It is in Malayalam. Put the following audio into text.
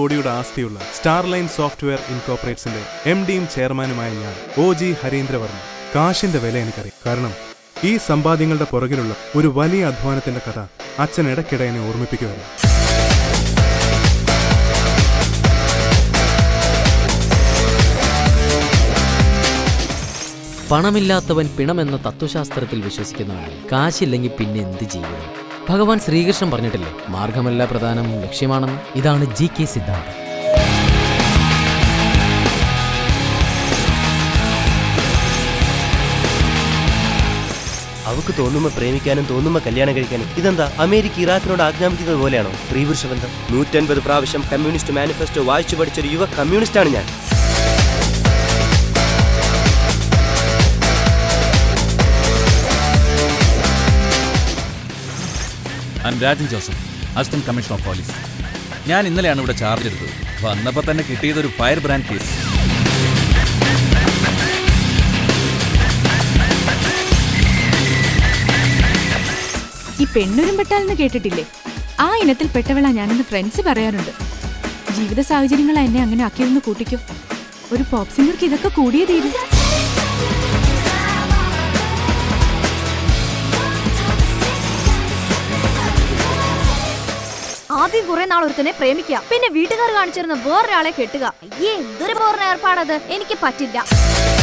കോടിയുടെ ആസ്തിയുള്ള സ്റ്റാർലൈൻ സോഫ്റ്റ്വെയർ ഇൻകോർപ്പറേറ്റ്സിന്റെ MDയും ചെയർമാനുമായ ഞാൻ OG ഹരീന്ദ്രവർമ്മ. കാശിന്റെ വില എനിക്കറിയാം. കാരണം ഈ സമ്പാദ്യങ്ങളുടെ പുറകിലുള്ള ഒരു വലിയ അധ്വാനത്തിന്റെ കഥ അച്ഛൻ ഇടയ്ക്കിടെ എന്നെ ഓർമ്മിപ്പിക്കുകയാണ്. പണമില്ലാത്തവൻ പിണമെന്ന തത്വശാസ്ത്രത്തിൽ വിശ്വസിക്കുന്നവനാണ്. കാശില്ലെങ്കിൽ പിന്നെ എന്ത് ജീവിതം? ഭഗവാൻ ശ്രീകൃഷ്ണൻ പറഞ്ഞിട്ടില്ലേ, മാർഗമല്ല പ്രധാനം, ലക്ഷ്യമാണെന്ന്. ഇതാണ് GK സിദ്ധാന്തം. അവക്ക് തോന്നുമ്പോൾ പ്രേമിക്കാനും തോന്നുമ്പോൾ കല്യാണം കഴിക്കാനും. ഇതെന്താ അമേരിക്ക ഇറാഖിനോട് ആജ്ഞാപിക്കുന്നത് പോലെയാണോ സ്ത്രീപുരുഷ ബന്ധം? 150 പ്രാവശ്യം കമ്മ്യൂണിസ്റ്റ് മാനിഫെസ്റ്റോ വായിച്ചു പഠിച്ചൊരു യുവ കമ്മ്യൂണിസ്റ്റാണ് ഞാൻ. Rajan Joseph, assistant commissioner of police. ഞാൻ ഇന്നലെയാണ് ഇവിടെ ചാർജ് എടുത്തത്. വന്നപ്പോൾ തന്നെ കിട്ടിയതൊരു ഫയർ ബ്രാൻഡ് കേസ്. ഈ പെണ്ണുരും പെട്ടാലെന്ന് കേട്ടിട്ടില്ലേ? ആ ഇനത്തിൽ പെട്ടവളാ ഞാനെന്ന് ഫ്രണ്ട്സ് പറയാറുണ്ട്. ജീവിത സാഹചര്യങ്ങളാ എന്നെ അങ്ങനെ ആക്കിയതെന്ന് കൂട്ടിക്കോ. ഒരു പോപ്പ് സിംഗർക്ക് ഇതൊക്കെ കൂടിയേ തീരും. ആദ്യം കുറെ നാൾ ഒരുത്തനെ പ്രേമിക്കുക, പിന്നെ വീട്ടുകാർ കാണിച്ചിരുന്ന വേറൊരാളെ കെട്ടുക. എന്തൊരു പോറിന് ഏർപ്പാടത്? എനിക്ക് പറ്റില്ല.